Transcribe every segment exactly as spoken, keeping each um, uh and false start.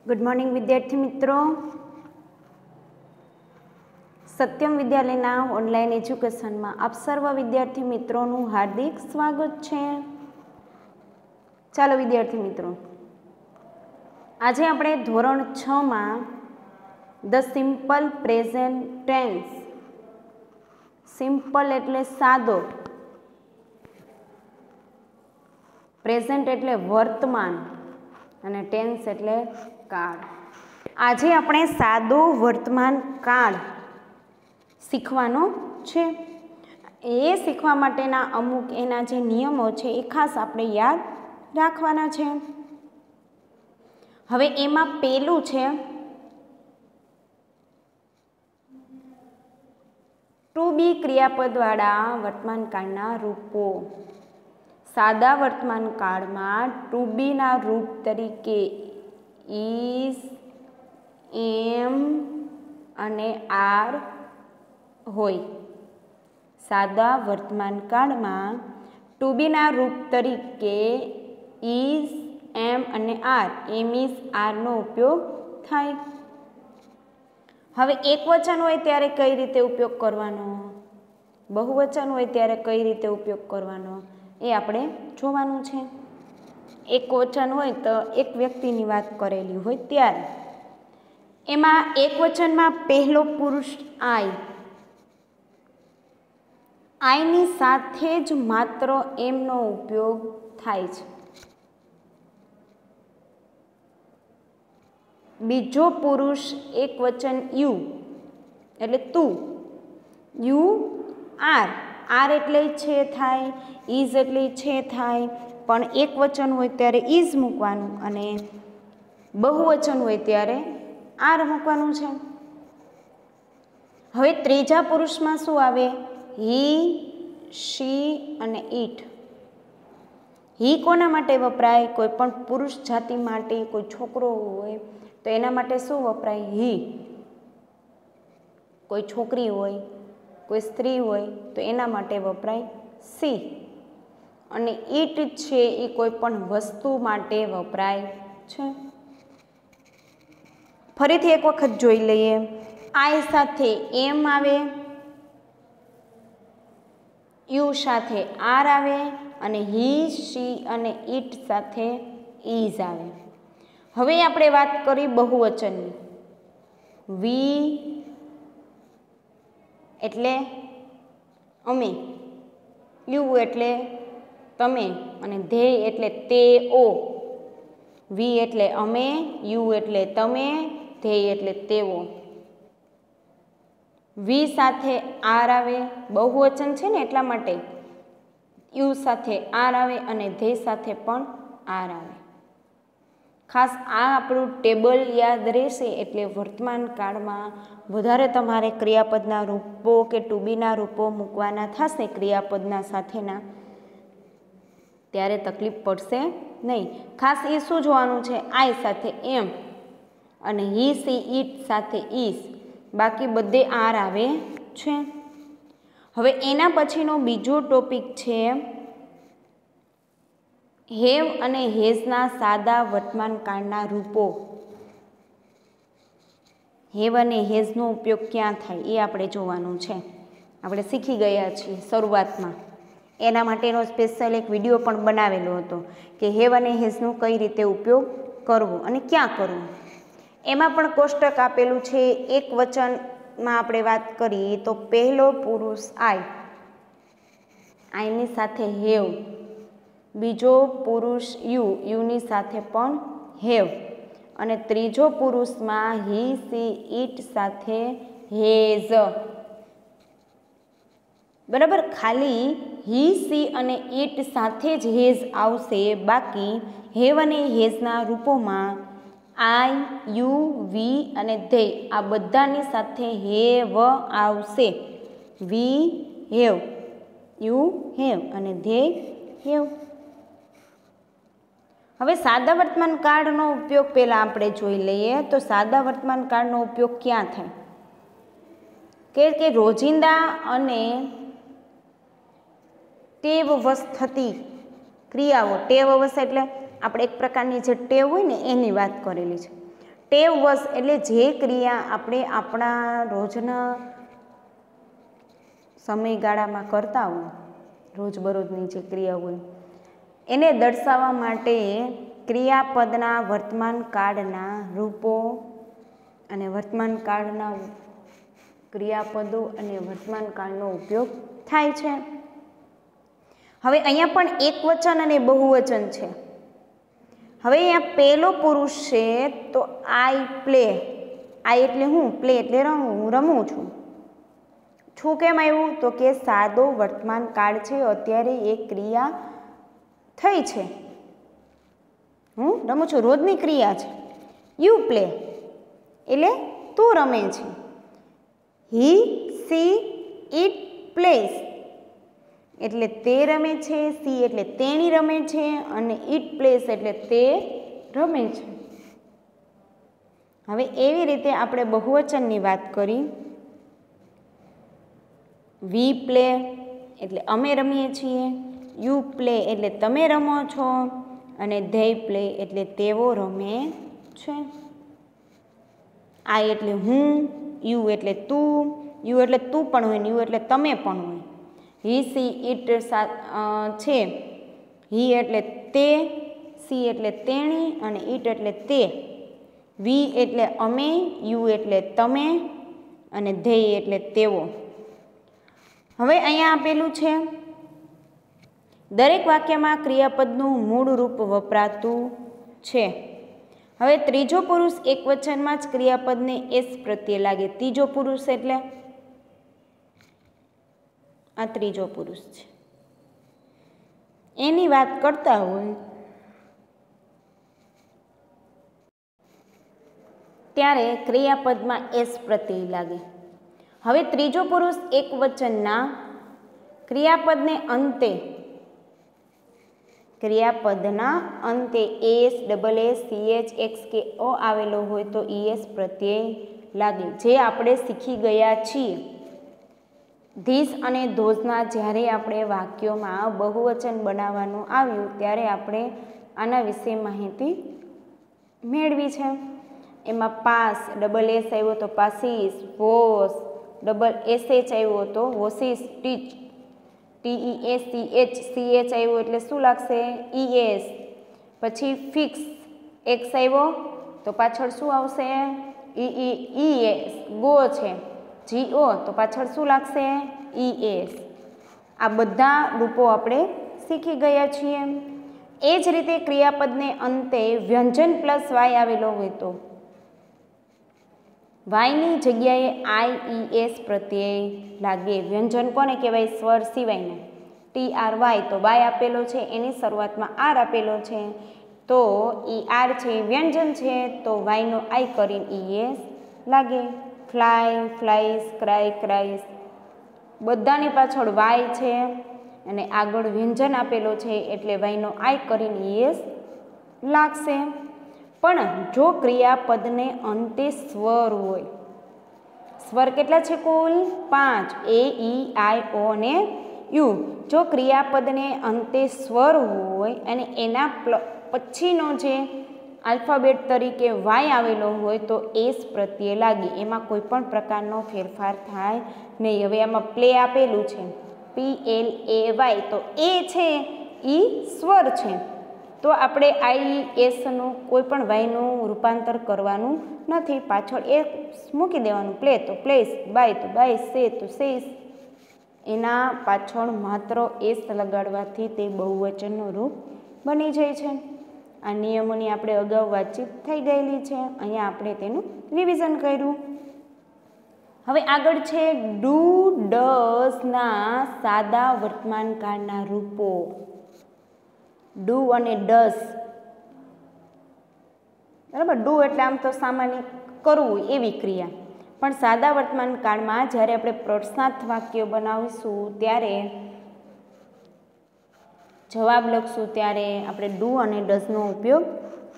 Good morning विद्यार्थी मित्रों, सत्यम विद्यालयना online education में आप सर्व विद्यार्थी मित्रों हार्दिक स्वागत है। चलो विद्यार्थी मित्रों, आज आपणे धोरण छ में the simple present tense, simple एटले सादो, प्रेजेंट एटले वर्तमान अने टेन्स एटले काळ। आजे आपणे सादो वर्तमान काळ शीखवानो छे। ए शीखवा माटेना अमुक एना जे नियमो छे ए खास आपणे याद राखवाना छे। हवे एमां पेलुं छे टू बी क्रियापदवाळा वर्तमान काळना रूपो। सादा वर्तमान काळमां टू बी ना रूप तरीके इज, एम अने आर होय। सादा वर्तमान काळमां टू बी ना रूप तरीके इज, एम अने आर, एम इज, आर नो उपयोग थाय। हवे एकवचन होय त्यारे कई रीते उपयोग करवानो, बहुवचन होय त्यारे कई रीते उपयोग करवानो ए आपणे जोवानुं छे। एक वचन होय तो एक व्यक्तिनी वात करेली होय त्यारे एमां एक वचनमां पहेलो पुरुष आय, आयनी साथे ज मात्र एमनो उपयोग थाय छे। बीजो पुरुष एक वचन यू एटले तू, यू आर, आर एटले छे थाय, इज एटले छे थाय, पण एक वचन होय त्यारे इज मूकवानुं अने बहुवचन होय त्यारे आर मूकवानुं छे। हवे त्रीजा पुरुषमां शुं आवे? ही, शी अने इट। ही कोना माटे वपराय? कोई पण पुरुष जाति माटे, कोई छोकरो होय तो एना माटे शुं वपराय? ही। कोई छोकरी होय, कोई स्त्री होय तो एना माटे वपराय सी। अने ईट छे ए कोई पण वस्तु माटे वपराय छे। फरीथी एक वखत जोई लईए। आय साथे एम आवे, यू साथे आर आवे अने ही, शी अने ईट साथे इज आवे। हवे आपणे वात करी बहुवचननी। वी एटले अमे, यू एटले तमे अने धे एटले तेओ। वी एटले अमे, यू एटले तमे, धे एटले तेओ। वी साथे आर आवे, बहुवचन छे ने एटला माटे यू साथे आर आवे अने धे साथे पण आर आवे। खास आ आपणुं टेबल याद रहेशे एटले वर्तमान काळमां वधारे तमारे क्रियापदना रूपो के टू बी ना रूपो मूकवाना थशे क्रियापदना साथेना, त्यारे तकलीफ पड़शे नहीं। खास ए शुं जोवानुं छे? आय साथे एम अने ही, सी, इट साथे इज, बाकी बधे आर आवे छे। हवे एना पछीनो बीजो टॉपिक छे हेव अने हेजना सादा वर्तमान काळना रूपो। हेव अने हेजनो उपयोग क्यां थाय ए आपणे जोवानुं छे। आपणे शीखी गया छीए शरूआतमां, एना माटेनो स्पेशल एक विडियो पण बनावेलो हतो कि हेव अने हेजनो कई रीते उपयोग करवो अने क्यां करवो। एमां पण कोष्टक आपेलुं छे। एक वचनमां आपणे वात करीए तो पहेलो पुरुष आय, आयनी साथे हेव। बीजो पुरुष यू, यूनी साथे पण हेव अने त्रीजो पुरुषमां ही, सी, इट साथे हेज। बराबर, खाली ही, सी अने इट साथे ज हेज आवशे, बाकी हेव अने हेजना रूपोमां आय, यू, वी अने धे आ बधानी साथे हेव आवशे। वी हेव, यू हेव अने धे हेव। हवे सादा वर्तमान काळनो उपयोग पहेला आपणे जोई लईए तो सादा वर्तमान काळनो उपयोग क्यां थाय के के रोजिंदा अने टेववश थती क्रियाओ। टेववश एटले આપણે એક પ્રકારની જે ટેવ હોય ને એની વાત કરેલી છે। ટેવ વશ એટલે જે ક્રિયા આપણે આપણા રોજના સમયગાળામાં કરતા હોય, રોજબરોજની જે ક્રિયા હોય એને દર્શાવવા માટે ક્રિયાપદના વર્તમાન કાળના રૂપો અને વર્તમાન કાળના ક્રિયાપદો અને વર્તમાન કાળનો ઉપયોગ થાય છે. હવે અહીંયા પણ એકવચન અને બહુવચન છે. હવે અહીંયા પહેલો પુરુષ છે તો આઈ પ્લે. આઈ એટલે હું, પ્લે એટલે રમવું, હું રમું છું. છું કેમ આવ્યું? તો કે સાદો વર્તમાન કાળ છે, અત્યારે એક ક્રિયા થઈ છે, હું રમું છું, રોજની ક્રિયા છે. યુ પ્લે એટલે તું રમે છે. હી સી ઇટ પ્લેસ એટલે તે રમે છે, સી એટલે તેણી રમે છે, અને ઇટ પ્લેસ એટલે તે રમે છે. હવે એવી રીતે આપણે બહુવચનની વાત કરી. વી પ્લે એટલે અમે રમીએ છીએ, યુ પ્લે એટલે તમે રમો છો, અને ધે પ્લે એટલે તેઓ રમે છે. આઈ એટલે હું, યુ એટલે તું, યુ એટલે તું પણ હોય ને યુ એટલે તમે પણ હોય. હી સી ઇટ છે, હી એટલે તે, સી એટલે તેણી, અને ઇટ એટલે તે. વી એટલે અમે, યુ એટલે તમે, અને ધેય એટલે તેઓ. હવે અહીંયા આપેલું છે દરેક વાક્યમાં ક્રિયાપદનું મૂળ રૂપ વપરાતું છે. હવે ત્રીજો પુરુષ એક વચનમાં જ ક્રિયાપદને એસ પ્રત્યે લાગે. ત્રીજો પુરુષ એટલે આ ત્રીજો પુરુષ છે, એની વાત કરતા હોય ત્યારે ક્રિયાપદમાં એસ પ્રત્યય લાગે. હવે ત્રીજો પુરુષ એક વચનના ક્રિયાપદને અંતે ક્રિયાપદના અંતે S, double S, C H, X કે ઓ આવેલો હોય તો ઈએસ પ્રત્યય લાગે. જે આપણે શીખી ગયા છીએ ધીસ અને ધોઝના જ્યારે આપણે વાક્યોમાં બહુવચન બનાવવાનું આવ્યું ત્યારે આપણે આના વિશે માહિતી મેળવી છે. એમાં પાસ ડબલ એસ આવ્યો તો passes, wash double S H આવ્યો તો washes, teach T E S C H, C H આવ્યો એટલે શું લાગશે? E S. પછી ફિક્સ એક્સ આવ્યો તો પાછળ શું આવશે? ઈ ઈ એસ. ગો છે જી ઓ તો પાછળ શું લાગશે? E S. આ બધા રૂપો આપણે શીખી ગયા છીએ. એ જ રીતે ક્રિયાપદને અંતે વ્યંજન પ્લસ વાય આવેલો હોય તો વાયની જગ્યાએ આઈ ઈ એસ પ્રત્યય લાગે. વ્યંજન કોને કહેવાય? સ્વર સિવાયના. ટી આર વાય તો વાય આપેલો છે, એની શરૂઆતમાં આર આપેલો છે તો ઈ આર છે વ્યંજન છે તો વાયનો આઈ કરીને ઈ એસ લાગે. ફ્લાય, ફ્લાઇસ, ક્રાય, ક્રાઇસ બધાની પાછળ વાય છે અને આગળ વ્યંજન આપેલો છે એટલે વાયનો આઈ કરીને ઈ એસ લાગશે. પણ જો ક્રિયાપદને અંતે સ્વર હોય, સ્વર કેટલા છે કુલ? પાંચ, એ ઈ આઈ ઓ અને યુ. જો ક્રિયાપદને અંતે સ્વર હોય અને એના પછીનો જે આલ્ફાબેટ તરીકે વાય આવેલો હોય તો એસ પ્રત્યે લાગે. એમાં કોઈ પણ પ્રકારનો ફેરફાર થાય નહીં. હવે આમાં પ્લે આપેલું છે પી એલ એ વાય તો એ છે એ સ્વર છે તો આપણે આઈ એસનું કોઈ પણ વાયનું રૂપાંતર કરવાનું નથી, પાછળ એ મૂકી દેવાનું. પ્લે તો પ્લેસ, બાય તો બાય, સે તો સેસ. એના પાછળ માત્ર એસ લગાડવાથી તે બહુવચનનું રૂપ બની જાય છે. આ નિયમોની આપણે અગાઉ વાતચીત થઈ ગયેલી છે, અહીંયા આપણે તેનું રિવિઝન કર્યું. હવે આગળ છે ડુ ડઝના સાદા વર્તમાન કાળના રૂપો. ડુ અને ડઝ, બરાબર. ડુ એટલે આમ તો સામાન્ય કરવું એવી ક્રિયા, પણ સાદા વર્તમાન કાળમાં જ્યારે આપણે પ્રશ્નાર્થ વાક્ય બનાવીશું ત્યારે જવાબ લખશું ત્યારે આપણે ડુ અને ડઝનો ઉપયોગ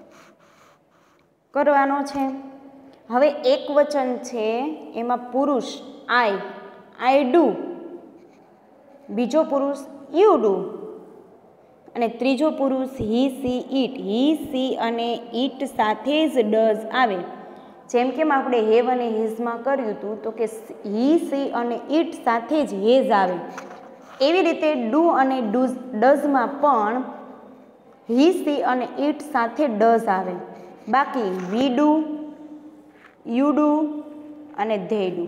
કરવાનો છે. હવે એક વચન છે એમાં પુરુષ આઈ, આઈ ડુ, બીજો પુરુષ યુ ડુ અને ત્રીજો પુરુષ he she it, he she અને ઇટ સાથે જ ડઝ આવે જેમ કેમ આપણે હેવ અને હિઝમાં કર્યું હતું તો કે હી સી અને ઇટ સાથે જ હેઝ આવે, એવી રીતે ડુ અને ડુઝ ડઝમાં પણ હી સી અને ઇટ સાથે ડઝ આવે. બાકી વી ડુ, યુ ડુ અને ધે ડુ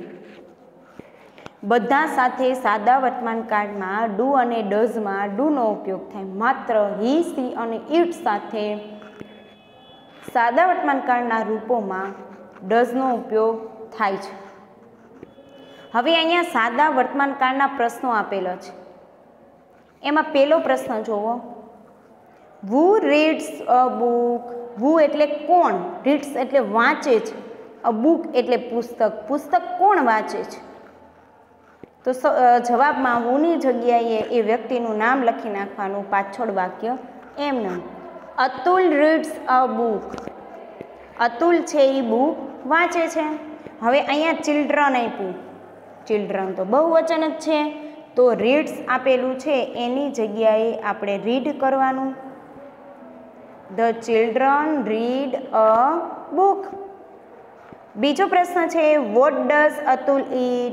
બધા સાથે સાદા વર્તમાન કાળમાં ડુ અને ડઝમાં ડુનો ઉપયોગ થાય. માત્ર હી સી અને ઇટ સાથે સાદા વર્તમાન કાળના રૂપોમાં ડઝનો ઉપયોગ થાય છે. હવે અહીંયા સાદા વર્તમાન કાળના પ્રશ્નો આપેલા છે. એમાં પહેલો પ્રશ્ન જોવો, વુ રીડ્સ અ બુક. વુ એટલે કોણ, રીડ્સ એટલે વાંચે છે, અ બુક એટલે પુસ્તક, પુસ્તક કોણ વાંચે છે? તો જવાબમાં હુની જગ્યાએ એ વ્યક્તિનું નામ લખી નાખવાનું, પાછળ વાક્ય એમને. Atul reads a book. Atul છે એ બુક વાંચે છે. હવે અહીંયા ચિલ્ડ્રન આપ્યું, ચિલ્ડ્રન તો બહુવચન જ છે, તો રીડ્સ આપેલું છે એની જગ્યાએ આપણે રીડ કરવાનું. The children read a book. બીજો પ્રશ્ન છે, what does Atul eat.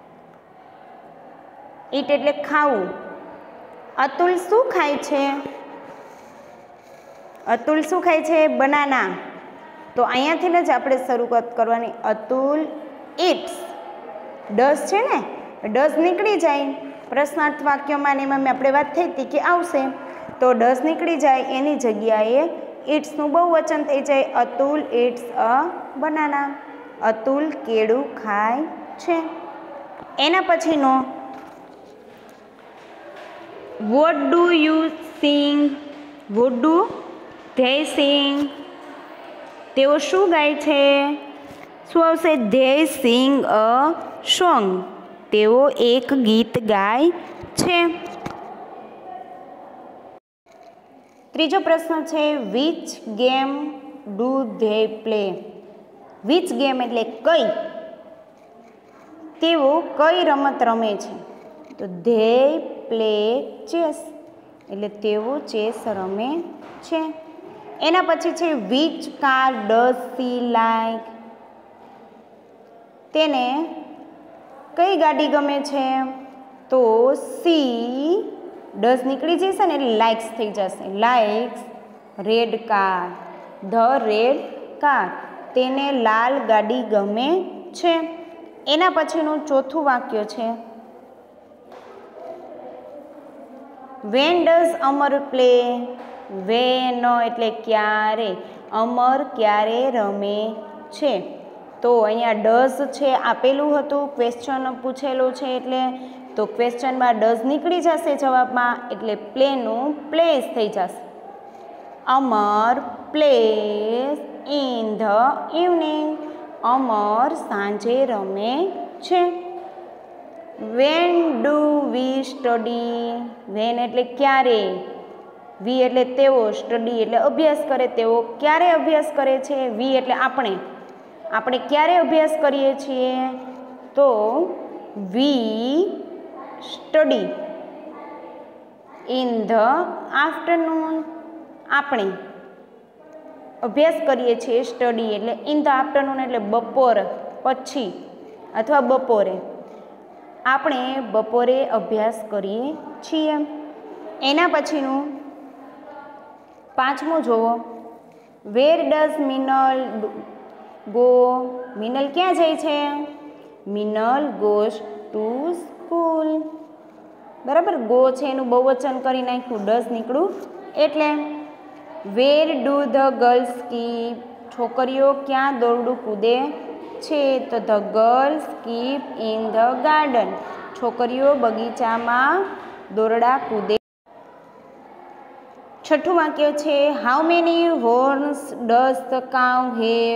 Eat એટલે ખાવું. અતુલ શું ખાય છે? અતુલ શું ખાય છે? બનાના. તો અહીંયાથી જ આપણે શરૂઆત કરવાની. અતુલ ઇટ્સ. ડઝ છે ને, ડઝ નીકળી જાય પ્રશ્નાર્થ વાક્યમાં ને એમાં આપણે વાત થઈ હતી કે આવશે, તો ડઝ નીકળી જાય એની જગ્યાએ ઇટ્સનું બહુવચન થઈ જાય. Atul eats a banana. Atul કેળું ખાય છે. એના પછીનો, what do you sing. What do they sing. તેઓ શું ગાય છે? શું આવશે? They sing a song. તેઓ એક ગીત ગાય છે. ત્રીજો પ્રશ્ન છે, which game do they play. Which game એટલે કઈ, તેઓ કઈ રમત રમે છે? તો ધે પ્લે ચેસ, એટલે તેઓ ચેસ રમે છે. એના પછી છે, which car does she like. તેને કઈ ગાડી ગમે છે? તો સી ડઝ નીકળી જશે ને એટલે લાઇક્સ થઈ જશે. Likes red car. The red car. તેને લાલ ગાડી ગમે છે. એના પછીનું ચોથું વાક્ય છે, when does Amar play. When એટલે ક્યારે, અમર ક્યારે રમે છે. તો અહીંયા ડઝ છે આપેલું હતું, ક્વેશ્ચન પૂછેલું છે એટલે તો ક્વેશ્ચનમાં ડઝ નીકળી જશે જવાબમાં, એટલે પ્લેનું પ્લેસ થઈ જશે. Amar plays in the evening. Amar સાંજે રમે છે. When do we study. When એટલે ક્યારે, વી એટલે તેઓ, સ્ટડી એટલે અભ્યાસ કરે. તેઓ ક્યારે અભ્યાસ કરે છે? વી એટલે આપણે. આપણે ક્યારે અભ્યાસ કરીએ છીએ? તો we study in the afternoon. આપણે અભ્યાસ કરીએ છીએ, સ્ટડી એટલે ઇન ધ આફ્ટરનૂન એટલે બપોર પછી અથવા બપોરે. આપણે બપોરે અભ્યાસ કરીએ છીએ. એના પછીનું પાંચમું જુઓ, where does Minal go. Minal ક્યાં જાય છે? Minal goes to school. બરાબર, ગો છે એનું બહુવચન કરી નાખ્યું, ડઝ નીકળું એટલે. Where do the girls skip. છોકરીઓ ક્યાં દોરડું કૂદે છે? તો the girls skip in the garden. છોકરીઓ બગીચામાં દોરડા કૂદે. છઠ્ઠું વાક્ય છે, how many horns does the cow have.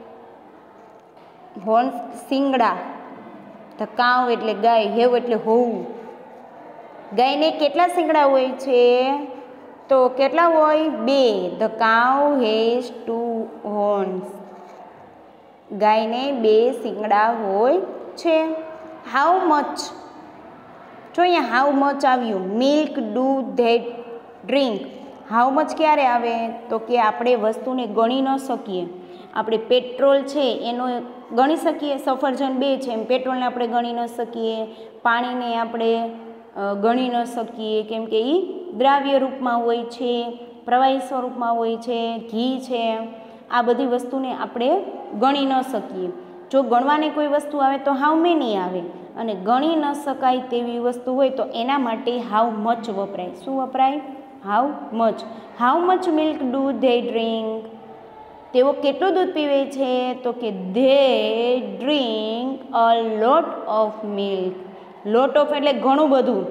Horns શિંગડા. ધ કાઉ એટલે ગાય, હેવ એટલે હોવું. ગાયને કેટલા શિંગડા હોય છે? તો કેટલા હોય? બે. The cow has two horns. ગાયને બે શિંગડા હોય છે. How much. જો અહીંયા હાઉ મચ આવ્યું. Milk do they drink. How much ક્યારે આવે? તો કે આપણે વસ્તુને ગણી ન શકીએ. આપણે પેટ્રોલ છે એનો ગણી શકીએ, સફરજન બે છે એમ પેટ્રોલને આપણે ગણી ન શકીએ, પાણીને આપણે ગણી ન શકીએ કેમ કે એ દ્રાવ્ય રૂપમાં હોય છે, પ્રવાહી સ્વરૂપમાં હોય છે, ઘી છે, આ બધી વસ્તુને આપણે ગણી ન શકીએ. જો ગણવાની કોઈ વસ્તુ આવે તો હાઉ મેની આવે, અને ગણી ન શકાય તેવી વસ્તુ હોય તો એના માટે હાઉ મચ વપરાય. શું વપરાય? How much. How much milk do they drink? તેઓ કેટલું દૂધ પીવે છે? તો કે they drink a lot of milk. Lot of એટલે ઘણું બધું,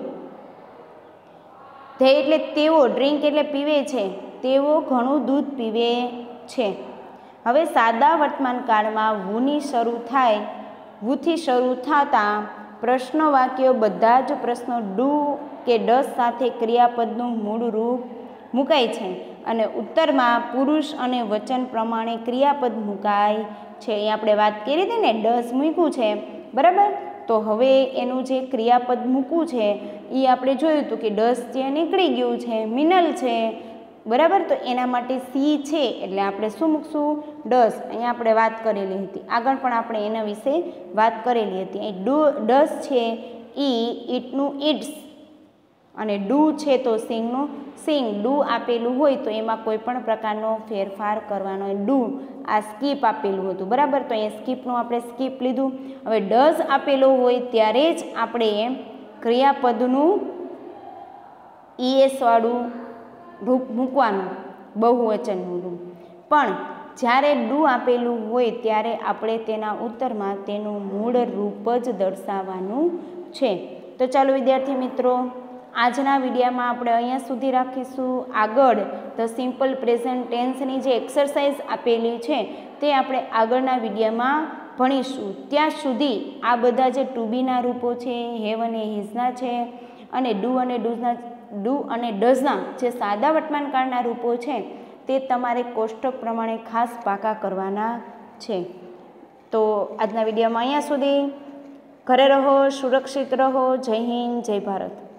ધે એટલે તેઓ, ડ્રિંક એટલે પીવે છે, તેઓ ઘણું દૂધ પીવે છે. હવે સાદા વર્તમાન કાળમાં વુની શરૂ થાય, વુથી શરૂ થતાં પ્રશ્ન વાક્યો બધા જ પ્રશ્નો ડુ કે ડસ સાથે ક્રિયાપદનું મૂળ રૂપ મુકાય છે, અને ઉત્તરમાં પુરુષ અને વચન પ્રમાણે ક્રિયાપદ મુકાય છે. અહીં આપણે વાત કરી હતી ને, ડસ મૂક્યું છે, બરાબર. તો હવે એનું જે ક્રિયાપદ મૂકવું છે એ આપણે જોયું હતું કે ડસ જે નીકળી ગયું છે, મિનલ છે, બરાબર. તો એના માટે સી છે એટલે આપણે શું મૂકશું? ડસ. અહીંયા આપણે વાત કરેલી હતી, આગળ પણ આપણે એના વિશે વાત કરેલી હતી. અહીં ડુ ડસ છે ઈ ઈટનું ઈટ્સ, અને ડુ છે તો સિંગનું સિંગ. ડુ આપેલું હોય તો એમાં કોઈ પણ પ્રકારનો ફેરફાર કરવાનો. ડુ આ સ્કીપ આપેલું હતું, બરાબર. તો અહીંયા સ્કીપનું આપણે સ્કીપ લીધું. હવે ડઝ આપેલો હોય ત્યારે જ આપણે ક્રિયાપદનું ઈએસ વાળું રૂપ મૂકવાનું, બહુવચનનું રૂપ. પણ જ્યારે ડુ આપેલું હોય ત્યારે આપણે તેના ઉત્તરમાં તેનું મૂળ રૂપ જ દર્શાવવાનું છે. તો ચાલો વિદ્યાર્થી મિત્રો, આજના વિડીયોમાં આપણે અહીંયા સુધી રાખીશું. આગળ ધ સિમ્પલ પ્રેઝન્ટ ટેન્સની જે એક્સરસાઇઝ આપેલી છે તે આપણે આગળના વિડીયોમાં ભણીશું. ત્યાં સુધી આ બધા જે ટુ બીના રૂપો છે, હેવ અને હિઝના છે, અને ડુ અને ડુઝના ડુ અને ડઝના જે સાદા વર્તમાન કાળના રૂપો છે તે તમારે કોષ્ટક પ્રમાણે ખાસ પાકા કરવાના છે. તો આજના વિડીયોમાં અહીંયા સુધી. ઘરે રહો, સુરક્ષિત રહો. જય હિન્દ, જય ભારત.